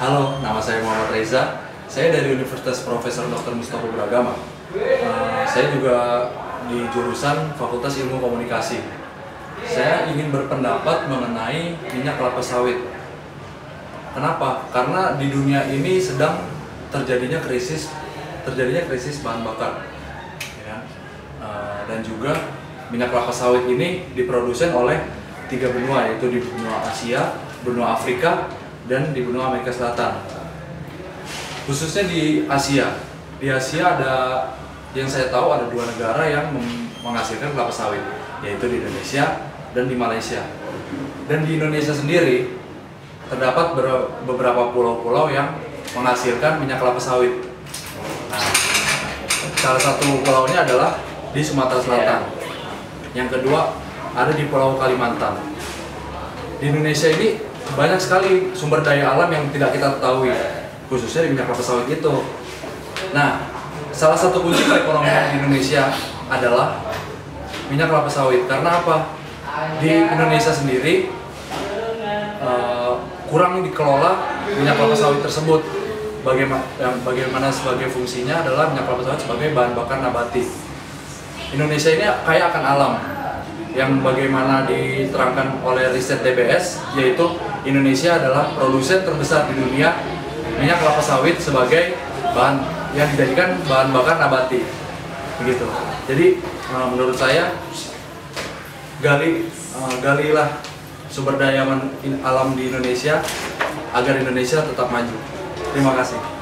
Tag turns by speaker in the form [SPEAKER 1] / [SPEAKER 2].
[SPEAKER 1] Halo, nama saya Muhammad Reza. Saya dari Universitas Profesor Dr. Mustofa Beragama. Saya juga di jurusan Fakultas Ilmu Komunikasi. Saya ingin berpendapat mengenai minyak kelapa sawit. Kenapa? Karena di dunia ini sedang terjadinya krisis bahan bakar. Ya. Dan juga minyak kelapa sawit ini diproduksi oleh 3 benua, yaitu di benua Asia, benua Afrika, dan di benua Amerika Selatan. Khususnya di Asia. Di Asia ada, yang saya tahu ada 2 negara yang menghasilkan kelapa sawit, yaitu di Indonesia dan di Malaysia. Dan di Indonesia sendiri terdapat beberapa pulau-pulau yang menghasilkan minyak kelapa sawit. Nah, salah satu pulaunya adalah di Sumatera Selatan. Yang kedua ada di Pulau Kalimantan. Di Indonesia ini banyak sekali sumber daya alam yang tidak kita ketahui, khususnya di minyak kelapa sawit itu. Nah, salah satu kunci perekonomian di Indonesia adalah minyak kelapa sawit. Karena apa? Di Indonesia sendiri kurang dikelola minyak kelapa sawit tersebut. Bagaimana sebagai fungsinya adalah minyak kelapa sawit sebagai bahan bakar nabati. Indonesia ini kaya akan alam, yang bagaimana diterangkan oleh riset DBS, yaitu Indonesia adalah produsen terbesar di dunia minyak kelapa sawit sebagai bahan yang dijadikan bahan bakar nabati. Begitu. Jadi menurut saya galilah sumber daya alam di Indonesia agar Indonesia tetap maju. Terima kasih.